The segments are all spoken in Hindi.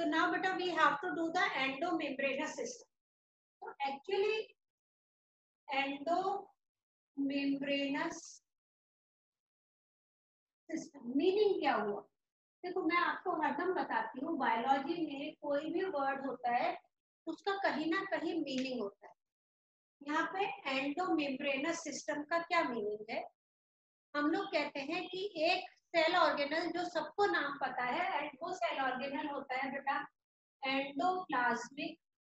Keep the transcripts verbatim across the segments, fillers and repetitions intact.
So now beta we have to do the endomembranous system. So actually endomembranous system meaning क्या हुआ? देखो मैं आपको हरदम बताती हूँ, बायोलॉजी में कोई भी वर्ड होता है उसका कहीं ना कहीं मीनिंग होता है। यहाँ पे एंडोमेम्ब्रेनस सिस्टम का क्या मीनिंग है? हम लोग कहते हैं कि एक सेल ऑर्गेनल जो सबको नाम पता है, एंड वो सेल ऑर्गेनल होता है बेटा एंडोप्लाज्मिक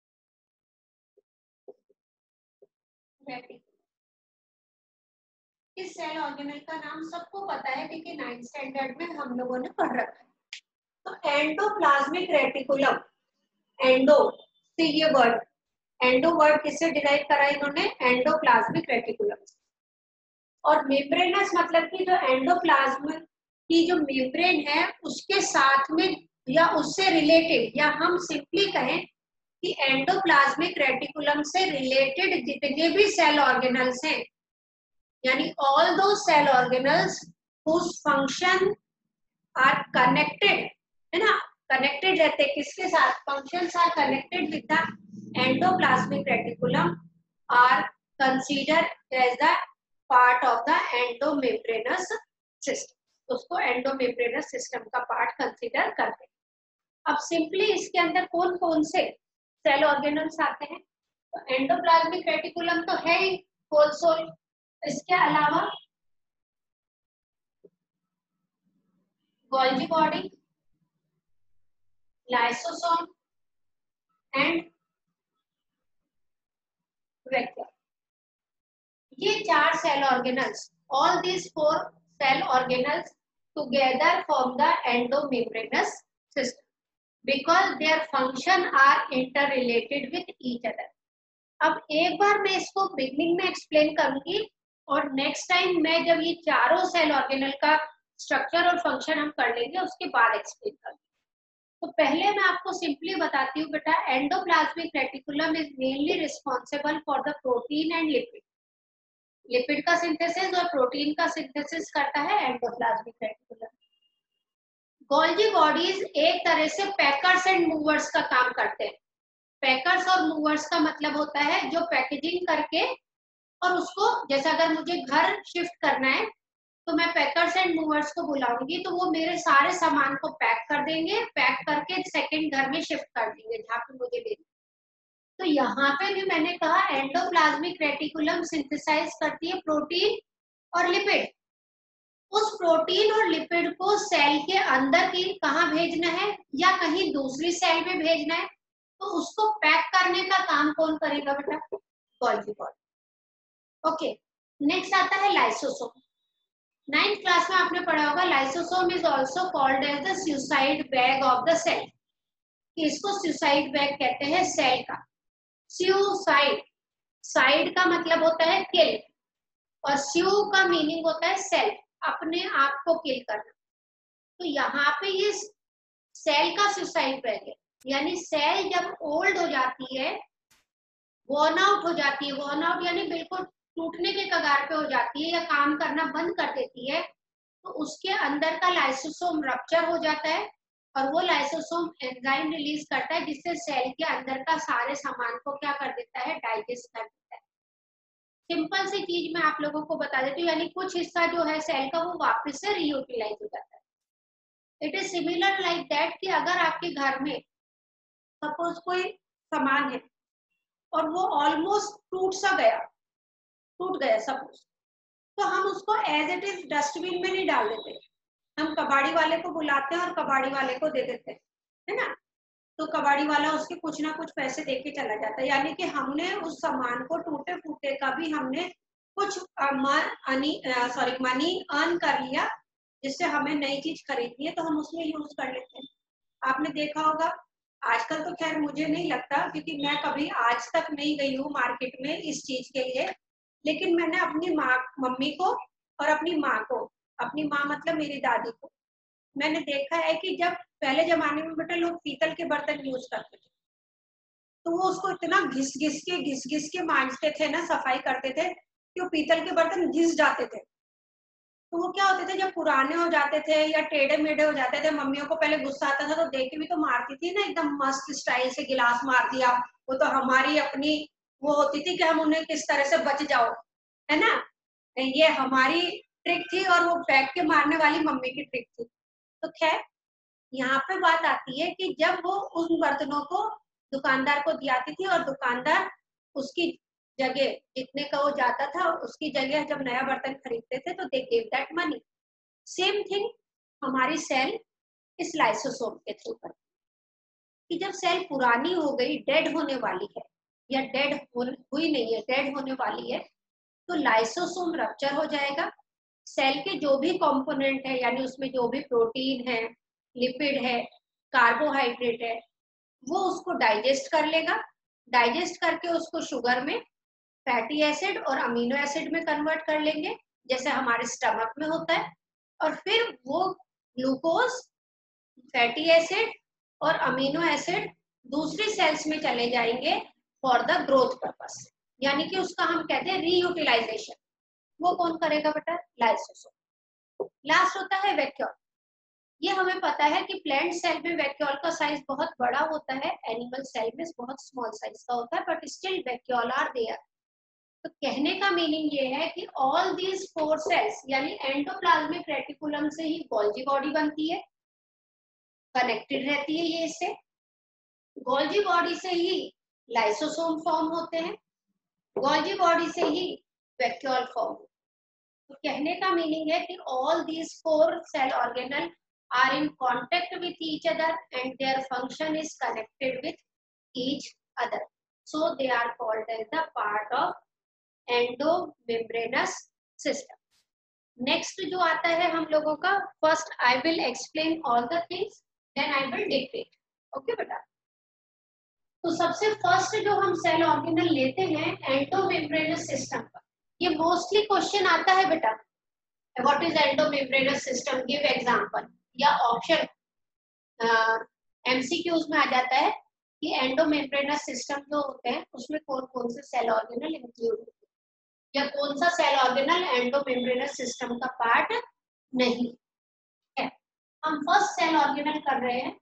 रेटिकुलम। इस सेल ऑर्गेनल का नाम सबको पता है क्योंकि नाइन्थ स्टैंडर्ड में हम लोगों ने पढ़ रखा है। तो एंडोप्लाज्मिक रेटिकुलम, एंडो से ये वर्ड, एंडो वर्ड किससे डिराइव करा इन्होंने? Endoplasmic reticulum. और मेम्ब्रेनस मतलब कि जो एंडोप्लाज्म की जो मेम्ब्रेन है उसके साथ में या उससे रिलेटेड, या हम सिंपली कहें कि एंडोप्लाज्मिक रेटिकुलम से रिलेटेड जितने भी सेल ऑर्गेनल्स हैं, यानी all those cell organelles whose function are connected, है ना, कनेक्टेड रहते किसके साथ? Functions are connected with the endoplasmic reticulum are considered as the part of the endomembranous system. उसको एंडोमेम्ब्रेनस सिस्टम का पार्ट कंसीडर करते हैं। अब सिंपली इसके अंदर कौन कौन से सेल ऑर्गेनल्स आते हैं? तो एंडोप्लाज्मिक रेटिकुलम तो है ही होल सोल, इसके अलावा Golgi body, lysosome and vacuole, ये चार cell organelles, all these four cell organelles together form the endomembranous system because their function are interrelated with each other. अब एक बार मैं इसको बिगनिंग में एक्सप्लेन करूंगी और नेक्स्ट टाइम मैं जब ये चारों सेल ऑर्गेनल का स्ट्रक्चर और फंक्शन हम कर लेंगे उसके बाद एक्सप्लेन करूंगी। तो पहले मैं आपको सिंपली बताती हूँ बेटा, endoplasmic reticulum is mainly responsible for the protein and lipid. Lipid का सिंथेसिस और प्रोटीन का सिंथेसिस करता है एंडोप्लाज्मिक रेटिकुलम। गोल्जी बॉडीज एक तरह से पैकर्स एंड मूवर्स का काम करते हैं। पैकर्स और मूवर्स का मतलब होता है जो पैकेजिंग करके और उसको, जैसे अगर मुझे घर शिफ्ट करना है तो मैं पैकर्स एंड मूवर्स को बुलाऊंगी तो वो मेरे सारे सामान को पैक कर देंगे, पैक करके सेकंड घर में शिफ्ट कर देंगे जहाँ पे मुझे लेना। तो यहाँ पे भी मैंने कहा एंडोप्लाज्मिक रेटिकुलम सिंथेसाइज करती है प्रोटीन और लिपिड। उस प्रोटीन और लिपिड को सेल के अंदर की कहाँ भेजना है या कहीं दूसरी सेल में भेजना है, तो उसको पैक करने का काम कौन करेगा बेटा? Golgi body. ओके, नेक्स्ट आता है लाइसोसोम। नाइन्थ क्लास में आपने पढ़ा होगा lysosome is also called as the suicide bag of the cell. इसको सुसाइड बैग कहते हैं सेल का। सुसाइड, साइड का मतलब होता है किल और स्यू का मीनिंग होता है सेल, अपने आप को किल करना। तो यहाँ पे ये सेल का सुसाइड बैग है, यानी सेल जब ओल्ड हो जाती है, वॉर्न आउट हो जाती है, वॉर्न आउट यानी बिल्कुल टूटने के कगार पे हो जाती है या काम करना बंद कर देती है, तो उसके अंदर का लाइसोसोम रप्चर हो जाता है और वो लाइसोसोम एंजाइम रिलीज करता है जिससे सेल के अंदर का सारे सामान को क्या कर देता है? डाइजेस्ट कर देता है। सिंपल सी चीज मैं आप लोगों को बता देती हूँ, यानी कुछ हिस्सा जो है सेल का वो वापस से रीयूटिलाइज हो जाता है। It is similar like that कि अगर आपके घर में सपोज कोई सामान है और वो ऑलमोस्ट टूट सा गया, टूट गया सपोज, तो हम उसको एज इट इज डस्टबिन में नहीं डाल देते, हम कबाड़ी वाले को बुलाते हैं और कबाड़ी वाले को दे देते हैं, है ना। तो कबाड़ी वाला उसके कुछ ना कुछ पैसे देके चला जाता है, यानी कि हमने उस सामान को टूटे फूटे का भी हमने कुछ सॉरी मनी अर्न कर लिया जिससे हमें नई चीज खरीदनी है तो हम उसमें यूज कर लेते हैं। आपने देखा होगा, आजकल तो खैर मुझे नहीं लगता क्योंकि मैं कभी आज तक नहीं गई हूँ मार्केट में इस चीज के लिए, लेकिन मैंने अपनी माँ मम्मी को और अपनी माँ को, अपनी माँ मतलब मेरी दादी को, मैंने देखा है कि जब पहले जमाने में बेटा लोग पीतल के बर्तन यूज करते थे तो वो उसको इतना घिस घिस के घिस घिस के मांजते थे ना, सफाई करते थे कि वो पीतल के बर्तन घिस जाते थे। तो वो क्या होते थे, जब पुराने हो जाते थे या टेढ़े मेढ़े हो जाते थे, मम्मियों को पहले गुस्सा आता था तो देख के भी तो मारती थी ना, एकदम मस्त स्टाइल से गिलास मार दिया। वो तो हमारी अपनी वो होती थी कि हम उन्हें किस तरह से बच जाओ, है ना, ये हमारी ट्रिक थी और वो फेंक के मारने वाली मम्मी की ट्रिक थी। तो खैर यहाँ पे बात आती है कि जब वो उन बर्तनों को दुकानदार को दी आती थी और दुकानदार उसकी जगह जितने का वो जाता था उसकी जगह जब नया बर्तन खरीदते थे तो they give that money. Same thing हमारी सेल इस लाइसोसोम के थ्रू करती है कि जब सेल पुरानी हो गई, डेड होने वाली है या डेड हुई नहीं है, डेड होने वाली है, तो लाइसोसोम रप्चर हो जाएगा। सेल के जो भी कंपोनेंट है, यानी उसमें जो भी प्रोटीन है, लिपिड है, कार्बोहाइड्रेट है, वो उसको डाइजेस्ट कर लेगा। डाइजेस्ट करके उसको शुगर में, फैटी एसिड और अमीनो एसिड में कन्वर्ट कर लेंगे, जैसे हमारे स्टमक में होता है। और फिर वो ग्लूकोज, फैटी एसिड और अमीनो एसिड दूसरी सेल्स में चले जाएंगे फॉर द ग्रोथ पर्पस, यानी कि उसका हम कहते हैं रीयूटिलाइजेशन। वो कौन करेगा बेटा? लाइसोसोम। लास्ट होता है वैक्यूल। ये हमें पता है कि प्लांट सेल में वैक्यूल का साइज बहुत बड़ा होता है, एनिमल सेल में बहुत स्मॉल साइज का होता है, but still vacuole are there. तो कहने का मीनिंग ये है कि ऑल दीज फोर सेल्स, यानी एंडोप्लाज्मिक रेटिकुलम से ही गोल्जी बॉडी बनती है, कनेक्टेड रहती है ये इससे। गोल्जी बॉडी से ही लाइसोसोम फॉर्म होते हैं, गोल्जी बॉडी से ही वैक्यूल फॉर्म। तो कहने का मीनिंग है कि all these four cell organelle are in contact with each other and their function is connected with each other, so they are called as the part of endomembranous system. Next जो आता है हम लोगों का, first I will explain all the things, then I will dictate. Okay बेटा? तो सबसे फर्स्ट जो हम सेल ऑर्गेनल लेते हैं एंडोमेम्ब्रेनस सिस्टम का, ये मोस्टली क्वेश्चन आता है बेटा, what is endomembranous system, give example, या ऑप्शन एमसीक्यूज में आ जाता है कि एंडोमेम्ब्रेनस सिस्टम जो होते हैं उसमें कौन कौन से सेल ऑर्गेनल इंक्लूड होते हैं या कौन सा सेल ऑर्गेनल एंडोमेम्ब्रेनस सिस्टम का पार्ट नहीं है। हम फर्स्ट सेल ऑर्गेनल कर रहे हैं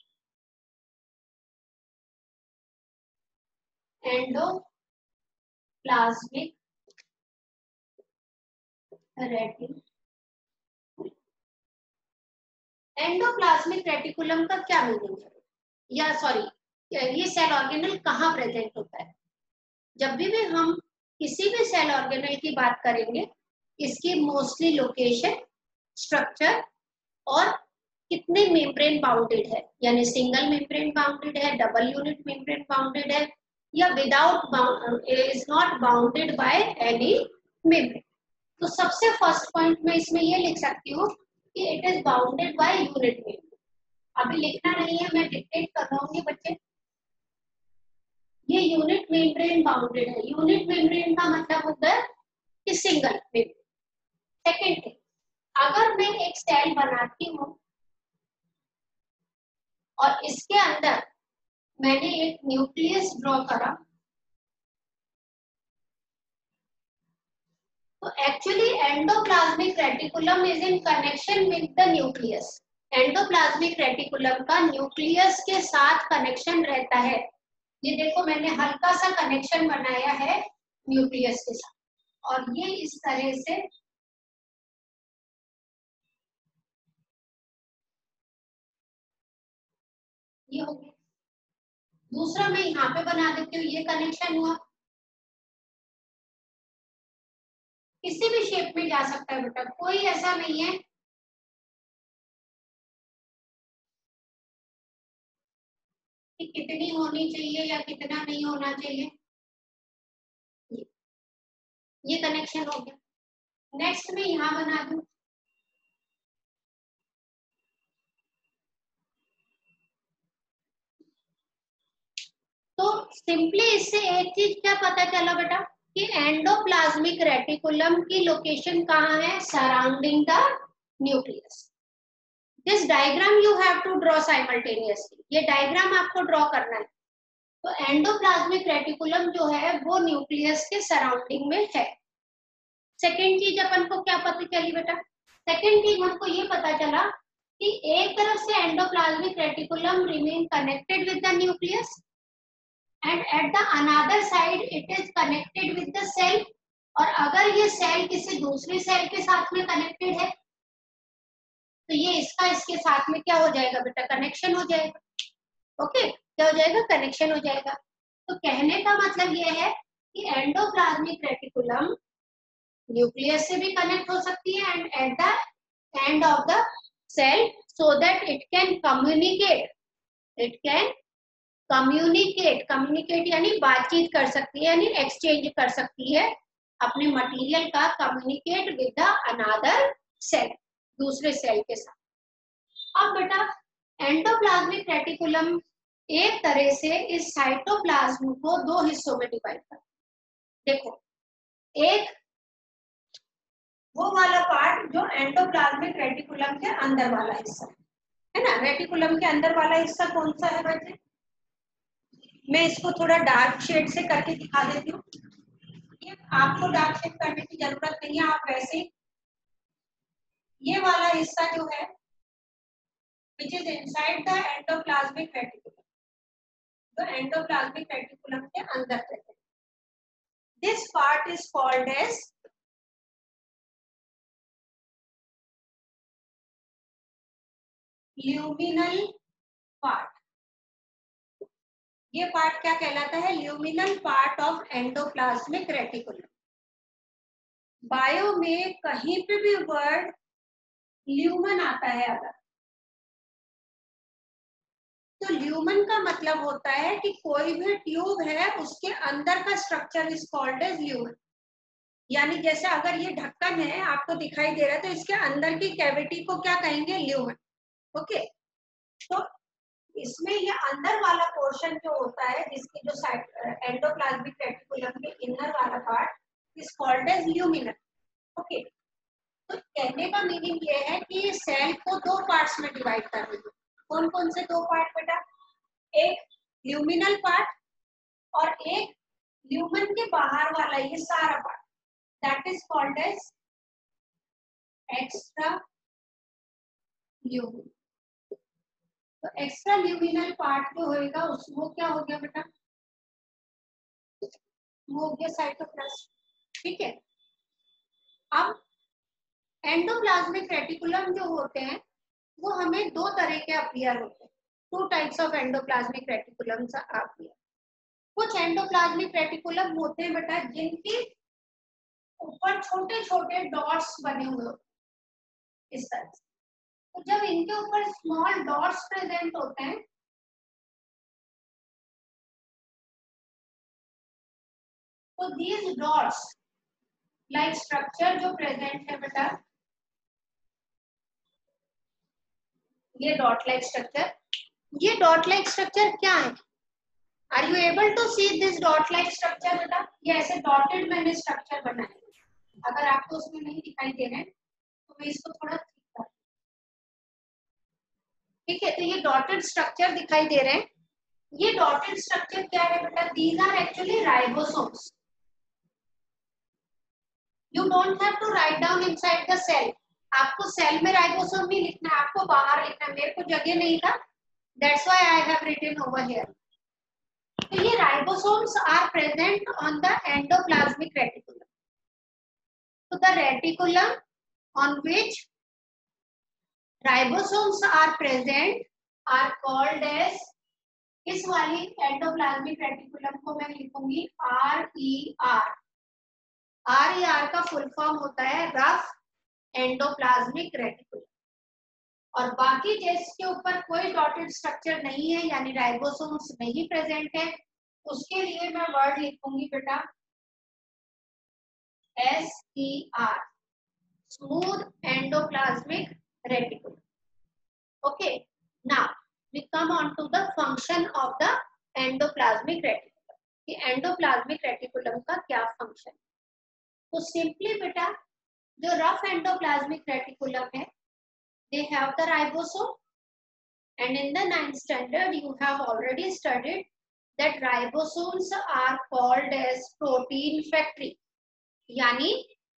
एंडोप्लाज्मिक रेटिकुलम। एंडोप्लाज्मिक रेटिकुलम का क्या मीनिंग है, या सॉरी ये सेल ऑर्गेनल कहाँ प्रेजेंट होता है? जब भी, भी हम किसी भी सेल ऑर्गेनल की बात करेंगे, इसकी मोस्टली लोकेशन, स्ट्रक्चर और कितने मेम्ब्रेन बाउंडेड है, यानी सिंगल मेम्ब्रेन बाउंडेड है, डबल यूनिट मेम्ब्रेन बाउंडेड है, या without is not bounded by any membrane. तो सबसे फर्स्ट पॉइंट में इसमें ये लिख सकती हूँ कि it is bounded by unit membrane. अभी लिखना नहीं है, मैं डिक्टेट कर रहा हूँ बच्चे। ये यूनिट मेम्ब्रेन बाउंडेड है। यूनिट मेम्ब्रेन का मतलब होता है कि सिंगल मेम्ब्रेन। सेकेंड थिंग, अगर मैं एक सेल बनाती हूँ और इसके अंदर मैंने एक न्यूक्लियस ड्रॉ करा, तो actually endoplasmic reticulum is in connection with the nucleus. Endoplasmic reticulum का न्यूक्लियस के साथ कनेक्शन रहता है। ये देखो मैंने हल्का सा कनेक्शन बनाया है न्यूक्लियस के साथ, और ये इस तरह से ये हो गया। दूसरा मैं यहाँ पे बना देती हूँ, ये कनेक्शन हुआ। किसी भी शेप में जा सकता है बेटा, कोई ऐसा नहीं है कि कितनी होनी चाहिए या कितना नहीं होना चाहिए। ये, ये कनेक्शन हो गया। नेक्स्ट में यहाँ बना दूं, तो सिंपली इससे एक चीज क्या पता चला बेटा कि एंडोप्लाज्मिक रेटिकुलम की लोकेशन कहाँ है? Surrounding the nucleus. This diagram you have to draw simultaneously. ये डायग्राम आपको ड्रॉ करना है। तो एंडोप्लाज्मिक रेटिकुलम जो है वो न्यूक्लियस के सराउंडिंग में है। सेकेंड चीज अपन को क्या पता चली बेटा सेकेंड थिंग हमको ये पता चला कि एक तरफ से endoplasmic reticulum remain connected with the nucleus and at the another side it is connected with the cell, और अगर ये सेल किसी दूसरी सेल के साथ में कनेक्टेड है तो ये इसका इसके साथ में क्या हो जाएगा बेटा, कनेक्शन हो जाएगा। ओके, क्या हो जाएगा, कनेक्शन हो जाएगा। तो कहने का मतलब ये है कि एंडोप्लाज्मिक रेटिकुलम न्यूक्लियस से भी कनेक्ट हो सकती है and at the end of the cell so that it can communicate it can communicate communicate यानी बातचीत कर सकती है, यानी एक्सचेंज कर सकती है अपने मटेरियल का, communicate with the another cell, दूसरे सेल के साथ। अब बेटा एंडोप्लाज्मिक रेटिकुलम एक तरह से इस साइटोप्लाज्म को दो हिस्सों में डिवाइड करता है। देखो, एक वो वाला पार्ट जो एंडोप्लाज्मिक रेटिकुलम के अंदर वाला हिस्सा है ना, रेटिकुलम के अंदर वाला हिस्सा कौन सा है बच्चे, मैं इसको थोड़ा डार्क शेड से करके दिखा देती हूँ। ये आपको डार्क शेड करने की जरूरत नहीं है, आप वैसे ये वाला हिस्सा जो है which is inside the endoplasmic reticulum, जो एंडोप्लाज्मिक रेटिकुलम के अंदर रहते हैं, this part is called as luminal part. ये पार्ट क्या कहलाता है, luminal part of endoplasmic reticulum. Bio में कहीं पे भी वर्ड ल्यूमन आता है अगर, तो ल्यूमन का मतलब होता है कि कोई भी ट्यूब है उसके अंदर का structure is called as lumen. यानी जैसे अगर ये ढक्कन है आपको दिखाई दे रहा है तो इसके अंदर की कैविटी को क्या कहेंगे, ल्यूमन। ओके, तो इसमें ये अंदर वाला पोर्शन जो होता है जिसकी जो एंडोप्लाज्मिक रेटिकुलम के इनर वाला part is called as luminal. Okay, तो कहने का मीनिंग ये है कि सेल को दो पार्ट्स में डिवाइड कर रही है। कौन कौन से दो पार्ट बेटा, एक ल्यूमिनल पार्ट और एक ल्यूमन के बाहर वाला ये सारा part, that is called as extra lumen. तो एक्स्ट्रा ल्यूमिनल पार्ट जो होएगा उसको क्या हो गया बेटा, वो हो गया साइटोप्लाज्म। ठीक है, अब एंडोप्लाज्मिक रेटिकुलम जो होते हैं वो हमें दो तरह के अपीयर होते हैं, two types of endoplasmic reticulum appear. कुछ एंडोप्लाज्मिक रेटिकुलम होते हैं बेटा जिनके ऊपर छोटे छोटे डॉट्स बने हुए होते हैं इस तरह से, तो जब इनके ऊपर स्मॉल डॉट्स प्रेजेंट होते हैं तो दीज डॉट्स लाइक स्ट्रक्चर जो प्रेजेंट है बेटा, ये डॉट लाइक स्ट्रक्चर, ये डॉट लाइक स्ट्रक्चर क्या है, are you able to see this dot like structure बेटा, ये ऐसे डॉटेड मैंने स्ट्रक्चर बनाए। अगर आपको उसमें नहीं दिखाई दे रहे हैं तो मैं इसको थोड़ा ठीक कर, ठीक है, तो ये डॉटेड स्ट्रक्चर दिखाई दे रहे हैं। ये डॉटेड स्ट्रक्चर क्या है बेटा, these are actually ribosomes. You don't have to write down inside the cell, आपको सेल में राइबोसोम नहीं लिखना है, आपको बाहर लिखना है, मेरे को जगह नहीं था, that's why I have written over here. तो ये ribosomes are present on the endoplasmic reticulum. तो the reticulum on which ribosomes are present are called as, इस वाली एंडोप्लाज्मिक रेटिकुलम को मैं लिखूंगी R E R. R E R का फुल फॉर्म होता है रफ एंडोप्लाज्मिक रेटिकुलम। और बाकी जिसके ऊपर कोई डॉटेड स्ट्रक्चर नहीं है यानी राइबोसोम्स नहीं प्रेजेंट है उसके लिए मैं वर्ड लिखूंगी बेटा S E R, smooth endoplasmic reticulum. Okay, now we come on to the function of the endoplasmic reticulum. कि endoplasmic reticulum का क्या function? तो simply बेटा जो rough endoplasmic reticulum है, they have the ribosome, and in the ninth standard you have already studied that ribosomes are called as protein factory. यानी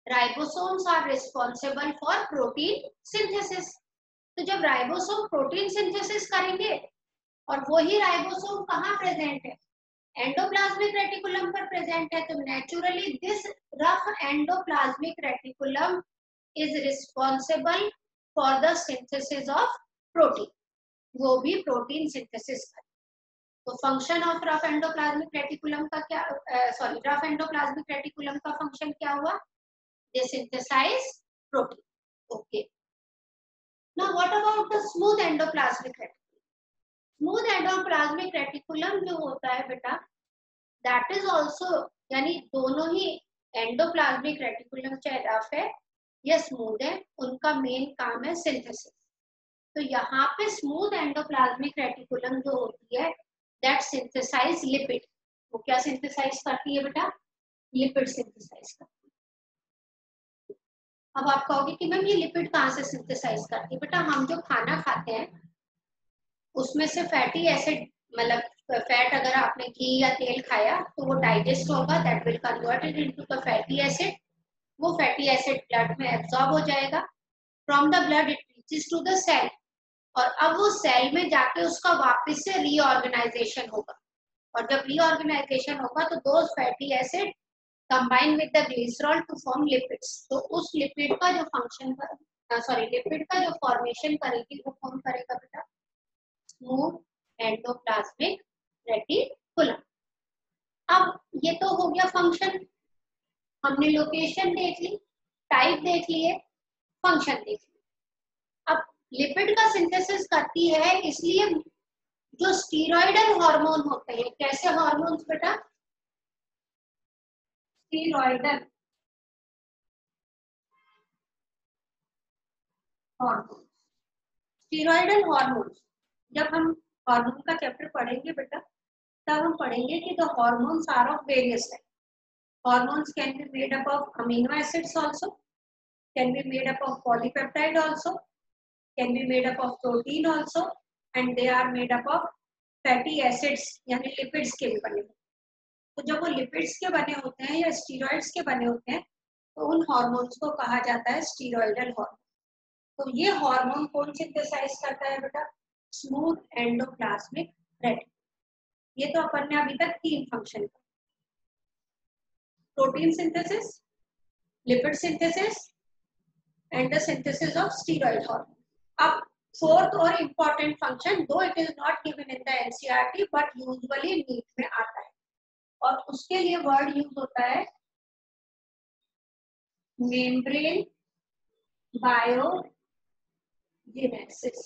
ribosomes are responsible for protein synthesis. तो जब राइबोसोम प्रोटीन सिंथेसिस करेंगे और वही राइबोसोम कहाँ प्रेजेंट है, एंडोप्लाज्मिक रेटिकुलम पर प्रेजेंट है, तो naturally this rough endoplasmic reticulum is responsible for the synthesis of protein, वो भी प्रोटीन सिंथेसिस करे। तो function of rough endoplasmic reticulum का क्या, सॉरी रफ एंडोप्लाज्मिक रेटिकुलम का फंक्शन क्या हुआ, they synthesise protein. Okay, now what about the smooth endoplasmic reticulum? Smooth endoplasmic reticulum जो होता है बेटा, दैट इज आल्सो, यानी दोनों ही एंडोप्लाज्मिक रेटिकुलम चाहे रफ है या स्मूथ है, उनका मेन काम है सिंथेसिस। तो यहाँ पे स्मूथ एंडोप्लाज्मिक रेटिकुलम जो होती है दैट सिंथेसाइज लिपिड, वो क्या सिंथेसाइज करती है बेटा, लिपिड सिंथेसाइज करती है। अब आप कहोगे कि मैम ये लिपिड कहाँ से सिंथेसाइज करती है? बेटा हम जो खाना खाते हैं उसमें से फैटी एसिड, मतलब फैट अगर आपने घी या तेल खाया तो वो डाइजेस्ट होगा, that will converted into the fatty acid, वो फैटी एसिड ब्लड में एब्जॉर्ब हो जाएगा, from the blood it reaches to the cell, और अब वो सेल में जाके उसका वापस से रीऑर्गेनाइजेशन होगा, और जब रीऑर्गेनाइजेशन होगा तो दो fatty acid combine with the glycerol to form lipids. तो उस लिपिड का जो फंक्शन, सॉरी लिपिड का जो फॉर्मेशन करेगी वो कौन करेगा बेटा, स्मूथ एंडोप्लाज्मिक रेटिकुलम। अब ये तो हो गया फंक्शन, हमने लोकेशन देख ली, टाइप देख लिए, फंक्शन देख लिया। अब लिपिड का सिंथेसिस करती है, इसलिए जो स्टीरॉयडल हार्मोन होते हैं, कैसे हार्मोन्स बेटा, स्टीरॉयडल हार्मोन। स्टीरॉयडल हार्मोन्स, जब हम हार्मोन का चैप्टर पढ़ेंगे बेटा, तब हम पढ़ेंगे कि the hormones are of various type. Hormones can be made up of amino acids also, can be made up of polypeptide also, can be made up of protein also, and they are made up of fatty acids, यानी lipids के भी बने होते हैं। तो जब वो lipids के बने होते हैं या steroids के बने होते हैं तो उन हार्मोन्स को कहा जाता है स्टीरॉयडल हार्मोन। तो ये हार्मोन कौन सिंथेसाइज करता है बेटा, स्मूथ एंडोप्लाज्मिक रेटिकुलम। ये तो अपन ने अभी तक तीन function, protein synthesis, lipid synthesis and the synthesis of steroid hormone. अब फोर्थ और important function, though it is not given in the NCERT but usually NEET में आता है, और उसके लिए वर्ड यूज होता है मेम्ब्रेन बायोजेनेसिस।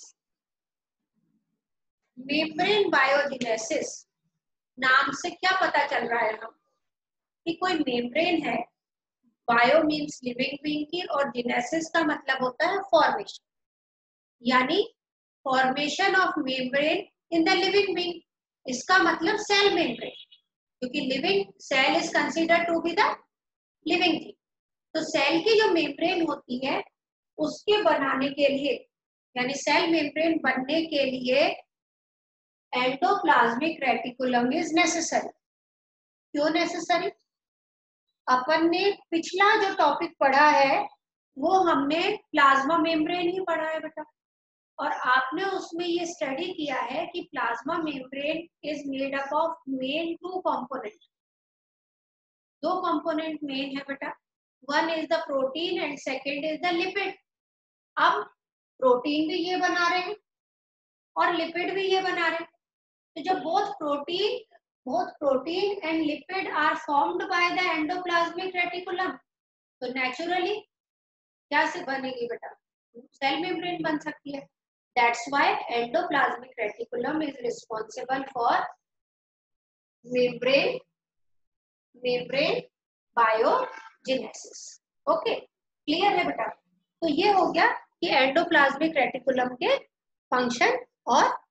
मेम्ब्रेन बायोजेनेसिस नाम से क्या पता चल रहा है हम कि कोई मेम्ब्रेन है, बायो मीन्स लिविंग बीइंग की, और जेनेसिस का मतलब होता है फॉर्मेशन, यानी formation of membrane in the living being. इसका मतलब सेल मेम्ब्रेन, क्योंकि living cell is considered to be the living thing. तो सेल की जो मेम्ब्रेन होती है उसके बनाने के लिए, यानी सेल मेम्ब्रेन बनने के लिए एंडोप्लाज्मिक रेटिकुलम इज नेसेसरी। क्यों नेसेसरी? अपन ने पिछला जो टॉपिक पढ़ा है वो हमने प्लाज्मा मेम्ब्रेन ही पढ़ा है बेटा, और आपने उसमें ये स्टडी किया है कि plasma membrane is made up of main two component. दो कंपोनेंट मेन है बेटा, one is the protein and second is the lipid. अब प्रोटीन भी ये बना रहे हैं और लिपिड भी ये बना रहे हैं, तो जब both protein both protein and lipid are formed by the endoplasmic reticulum, तो naturally क्या से बनेगी बेटा, सेल मेम्ब्रेन बन सकती है। That's why endoplasmic reticulum is responsible for membrane membrane biogenesis. Okay, clear है बेटा? तो ये हो गया कि एंडोप्लाज्मिक रेटिकुलम के फंक्शन और